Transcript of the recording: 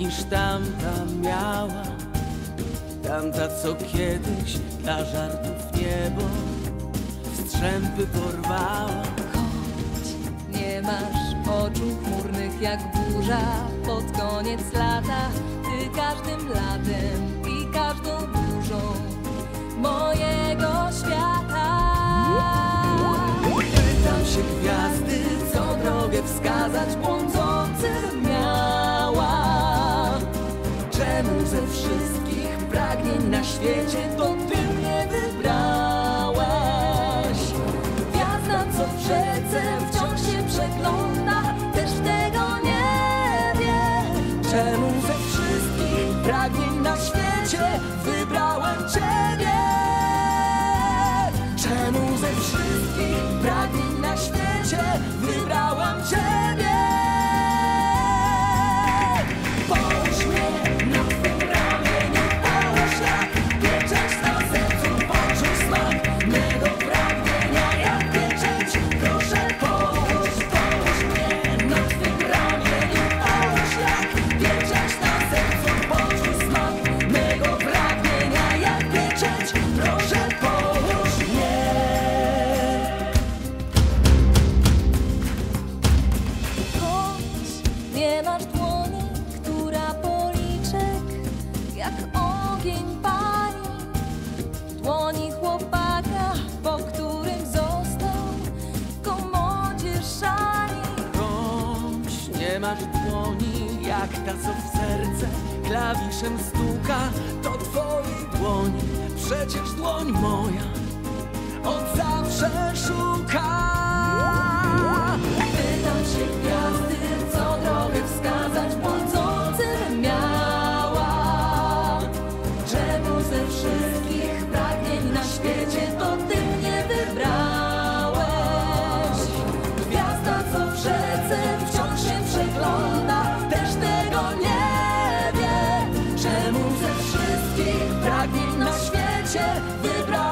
niż tamta miała. Tamta, co kiedyś dla żartów niebo w strzępy porwała. Choć nie masz oczu chmurnych jak burza pod koniec lata, ty każdym latem i każdą burzą mojego świata. Pytam się gwiazdy, co drogę wskazać błądzącym miała. Czemu ze wszystkich pragnień na świecie to ty mnie wybrałaś? Gwiazda, co w rzece wciąż się przegląda, też tego nie wie. Czemu ze wszystkich pragnień na świecie wybrałem Ciebie? Czemu ze wszystkich pragnień na świecie wybrałem Ciebie? Połóż mnie na twym ramieniu, połóż jak pieczęć na sercu, poczuj smak mego pragnienia jak pieczęć. Proszę połóż mnie na twym ramieniu, połóż jak pieczęć na sercu, poczuj smak mego pragnienia jak pieczęć. Proszę połóż mnie. Choć nie masz dłoni, która policzek jak ogień pali, dłoni chłopaka, po którym został w komodzie szali. Choć nie masz dłoni jak ta, co w serce klawiszem stuka, to twojej dłoni przecież dłoń moja od zawsze szuka. Pytam się gwiazdy, co drogę wskazać błądzącym miała. Czemu ze wszystkich pragnień na świecie to ty mnie wybrałeś? Gwiazda, co w rzece wciąż się przegląda, też tego nie wie. Czemu ze wszystkich pragnień na świecie wybrałem